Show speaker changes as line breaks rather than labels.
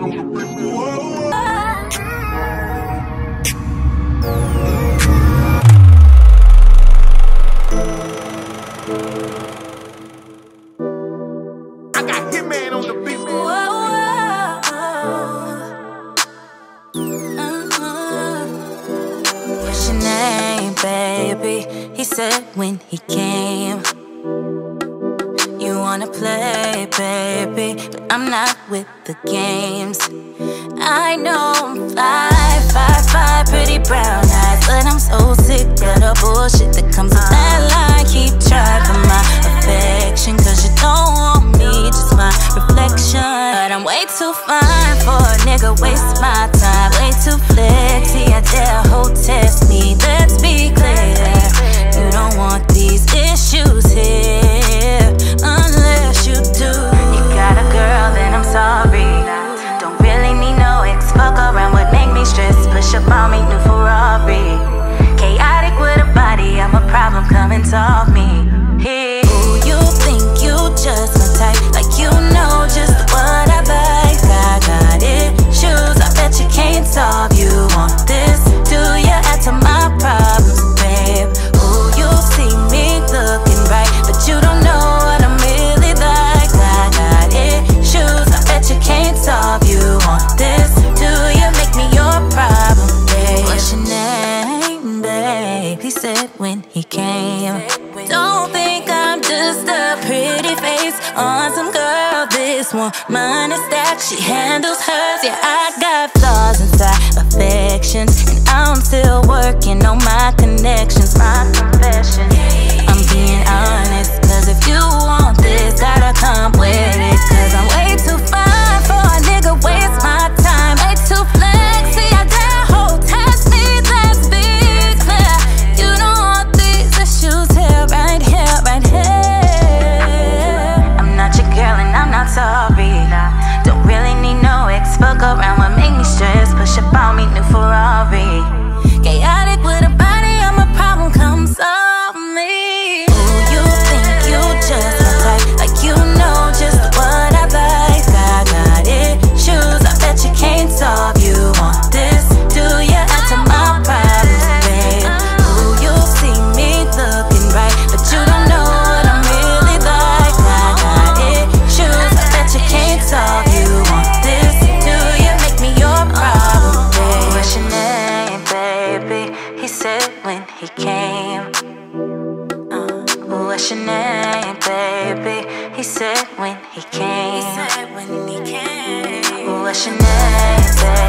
He said when he came, you wanna play, baby, but I'm not with the games. I know I'm fly, pretty brown eyes, but I'm so sick of the bullshit that comes with that line. Keep trying for my affection, cause you don't want me, just my reflection. But I'm way too fine for a nigga, waste my time, way too flexy, I dare hold test me, let's be clear. You don't want these issues here, unless you do. You got a girl, then I'm sorry. Don't really need no ex, fuck around would make me stress. Push up on me, new Ferrari. Chaotic with a body, I'm a problem, come and solve me. Hey. Ooh, you think you just my type, like you know just what I like. I got issues, I bet you can't solve. You want this, do you add to my problems, babe? Ooh, you see me looking right, but you don't know what I'm really like. I got issues, I bet you can't solve. You want this, do you make me your problem, babe? What's your name, babe? He said when he came. Don't think I'm just a pretty face on some girl. This woman is that, she handles hers. Yeah, I got flaws inside, affections, and I'm still working on my connections. My confession, I'm being honest, cause if you want this, gotta come with it. Cause I'm way too fine for a nigga, waste my time. Way too flexy, I dare hold test me, let's be clear. You don't want these issues here, right here, right here. I'm not your girl and I'm not sorry. Don't really need no ex, fuck around would make me stress. Push up on me, new Ferrari. Chaotic with a body, I'm a problem, come solve me. Ooh, you think you just my type, like you know just what I like. I got issues, I bet you can't solve. You want this, do you add to my problems, babe? Ooh, you see me looking right, but you don't know what I'm really like. I got issues, I bet you can't solve. You want this, do you make me your problem, babe? What's your name, baby? He said when he came. What's your name, baby? He said when he came. What's your name, baby?